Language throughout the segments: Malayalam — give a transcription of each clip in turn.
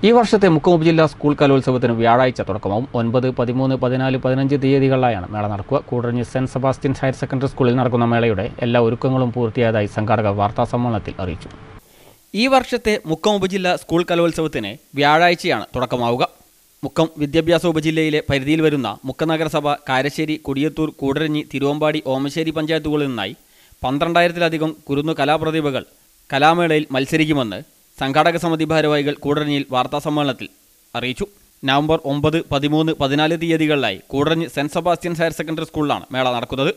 ഈ വർഷത്തെ മുക്കം ഉപജില്ലാ സ്കൂൾ കലോത്സവത്തിന് വ്യാഴാഴ്ച തുടക്കമാവും. 9, 13, 14, 15 തീയതികളിലായാണ് മേള നടക്കുക. Koodaranji Saint Sebastian higher secondary സ്കൂളിൽ നടക്കുന്ന മേളയുടെ എല്ലാ ഒരുക്കങ്ങളും പൂർത്തിയായതായി സംഘാടകർ വാർത്താസമ്മേളനത്തിൽ അറിയിച്ചു. ഈ വർഷത്തെ മുക്കം ഉപജില്ലാ സ്കൂൾ കലോത്സവത്തിന് വ്യാഴാഴ്ചയാണ് തുടക്കമാവുക. മുക്കം വിദ്യാഭ്യാസ ഉപജില്ലയിലെ പരിധിയിൽ വരുന്ന മുക്കം നഗരസഭ, കാരശ്ശേരി, കൊടിയത്തൂർ, കൂടരഞ്ഞി, തിരുവമ്പാടി, ഓമശ്ശേരി പഞ്ചായത്തുകളിൽ നിന്നായി 12,000-ലധികം കുരുന്നു കലാപ്രതിഭകൾ കലാമേളയിൽ മത്സരിക്കുമെന്ന് സംഘാടക സമിതി ഭാരവാഹികൾ കൂടരഞ്ഞിയിൽ വാർത്താസമ്മേളനത്തിൽ അറിയിച്ചു. നവംബർ 9, 13, 14 തീയതികളിലായി Koodaranji Saint Sebastian higher secondary സ്കൂളിലാണ് മേള നടക്കുന്നത്.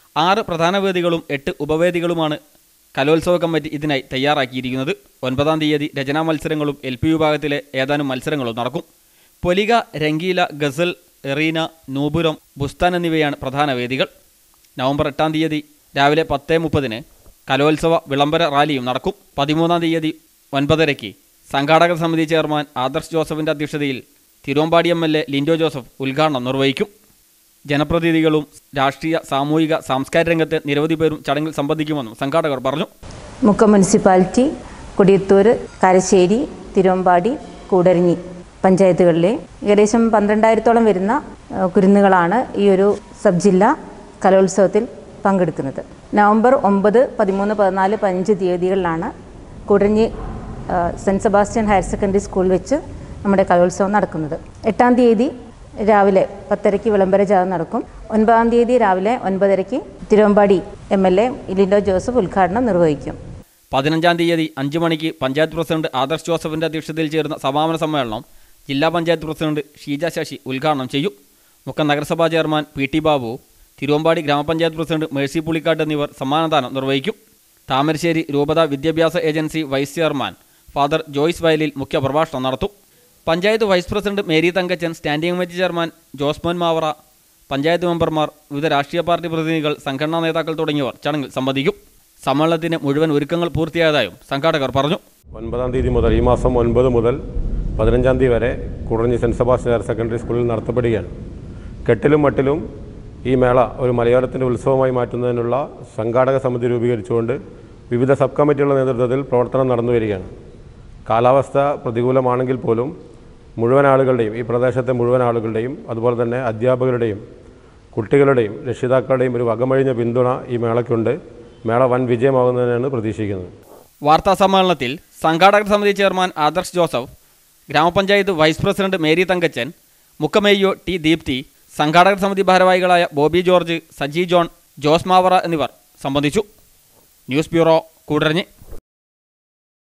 6 പ്രധാന വേദികളും 8 ഉപവേദികളുമാണ് കലോത്സവ കമ്മിറ്റി ഇതിനായി തയ്യാറാക്കിയിരിക്കുന്നത്. 9-ാം തീയതി രചനാ മത്സരങ്ങളും LP വിഭാഗത്തിലെ ഏതാനും മത്സരങ്ങളും നടക്കും. പൊലിക, രംഗീല, ഗസൽ, എറീന, നൂപുരം, ബുസ്താൻ എന്നിവയാണ് പ്രധാന വേദികൾ. നവംബർ 8-ാം തീയതി രാവിലെ 10:30 കലോത്സവ വിളംബര റാലിയും നടക്കും. 13-ാം തീയതി 9:30 സംഘാടക സമിതി ചെയർമാൻ ആദർശ് ജോസഫിൻ്റെ അധ്യക്ഷതയിൽ തിരുവമ്പാടി MLA ലിൻഡോ ജോസഫ് ഉദ്ഘാടനം നിർവഹിക്കും. ജനപ്രതിനിധികളും രാഷ്ട്രീയ, സാമൂഹിക, സാംസ്കാരിക രംഗത്തെ നിരവധി പേരും ചടങ്ങിൽ സംബന്ധിക്കുമെന്നും സംഘാടകർ പറഞ്ഞു. മുക്കം മുനിസിപ്പാലിറ്റി, കൊടിയത്തൂർ, കാരശ്ശേരി, തിരുവമ്പാടി, കൂടരഞ്ഞി പഞ്ചായത്തുകളിലെ ഏകദേശം 12,000-ഓളം വരുന്ന കുരുന്നുകളാണ് ഈ ഒരു സബ് ജില്ലാ കലോത്സവത്തിൽ പങ്കെടുക്കുന്നത്. നവംബർ 9, 13, 14, 15 തീയതികളിലാണ് Koodaranji Saint Sebastian higher secondary സ്കൂളിൽ വെച്ച് നമ്മുടെ കലോത്സവം നടക്കുന്നത്. 8-ാം തീയതി രാവിലെ 10:30 വിളംബര ജാഥ നടക്കും. 9-ാം തീയതി രാവിലെ 9:30 തിരുവമ്പാടി MLA ലിൻഡോ ജോസഫ് ഉദ്ഘാടനം നിർവഹിക്കും. 15-ാം തീയതി 5 മണിക്ക് പഞ്ചായത്ത് പ്രസിഡന്റ് ആദർശ് ജോസഫിൻ്റെ അധ്യക്ഷതയിൽ ചേർന്ന സമാപന സമ്മേളനം ജില്ലാ പഞ്ചായത്ത് പ്രസിഡന്റ് ഷീജ ശശി ഉദ്ഘാടനം ചെയ്യും. മുക്കം നഗരസഭാ ചെയർമാൻ PT ബാബു, തിരുവമ്പാടി ഗ്രാമപഞ്ചായത്ത് പ്രസിഡന്റ് മേഴ്സി പുളിക്കാട്ട് എന്നിവർ സമ്മാനദാനം നിർവഹിക്കും. താമരശ്ശേരി രൂപത വിദ്യാഭ്യാസ agency vice chairman father Joyce Vayalil മുഖ്യപ്രഭാഷണം നടത്തും. Panchayat vice president Mary Thankachan, standing committee chairman Josemon Mavara, panchayat മെമ്പർമാർ, വിവിധ രാഷ്ട്രീയ പാർട്ടി പ്രതിനിധികൾ, സംഘടനാ നേതാക്കൾ തുടങ്ങിയവർ ചടങ്ങിൽ സംബന്ധിക്കും. സമ്മേളനത്തിന് മുഴുവൻ ഒരുക്കങ്ങൾ പൂർത്തിയായതായും സംഘാടകർ പറഞ്ഞു. 9-ാം തീയതി മുതൽ, ഈ മാസം 9 മുതൽ 15-ാം തീയതി വരെ Koodaranji Saint Sebastian higher secondary സ്കൂളിൽ നടത്തപ്പെടുകയാണ്. കെട്ടിലും മട്ടിലും ഈ മേള ഒരു മലയാളത്തിൻ്റെ ഉത്സവമായി മാറ്റുന്നതിനുള്ള സംഘാടക സമിതി രൂപീകരിച്ചുകൊണ്ട് വിവിധ സബ് കമ്മിറ്റികളുടെ നേതൃത്വത്തിൽ പ്രവർത്തനം നടന്നു വരികയാണ്. കാലാവസ്ഥ പ്രതികൂലമാണെങ്കിൽ പോലും മുഴുവൻ ആളുകളുടെയും, ഈ പ്രദേശത്തെ മുഴുവൻ ആളുകളുടെയും, അതുപോലെ തന്നെ അധ്യാപകരുടെയും കുട്ടികളുടെയും രക്ഷിതാക്കളുടെയും ഒരു വകമഴിഞ്ഞ പിന്തുണ ഈ മേളയ്ക്കുണ്ട്. മേള വൻ വിജയമാകുന്നതിനാണ് പ്രതീക്ഷിക്കുന്നത്. വാർത്താ സമ്മേളനത്തിൽ സംഘാടക സമിതി ചെയർമാൻ ആദർശ് ജോസഫ്, ഗ്രാമപഞ്ചായത്ത് വൈസ് പ്രസിഡന്റ് മേരി തങ്കച്ചൻ, മുക്കമേയ്യോ T ദീപ്തി, സംഘാടക സമിതി ഭാരവാഹികളായ Bobby George, Saji John, Jose Mavara എന്നിവർ സംബന്ധിച്ചു. News bureau, Koodaranji.